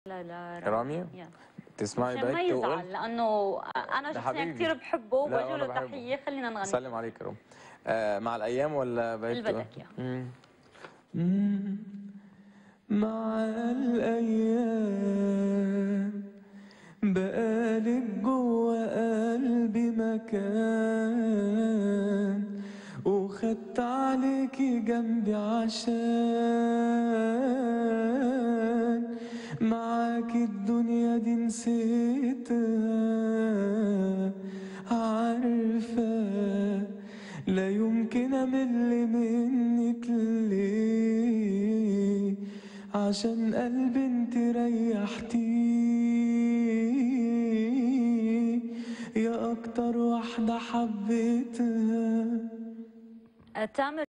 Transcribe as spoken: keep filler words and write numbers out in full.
لا لا رامي تسمعي عشان ما بيت وقلت يزعل، لانه انا شخصيا كثير بحبه وبوجه له تحيه. خلينا نغني. سلم عليك يا رامي. آه مع الايام ولا بيت اللي بدك اياه. مع الايام بقالك جوا قلبي مكان، وخدت عليكي جنبي عشان معاكي الدنيا دي نسيتها. عارفة لا يمكن امل منك ليه، عشان قلبي انت ريحتيه يا اكتر واحدة حبيتها. تامر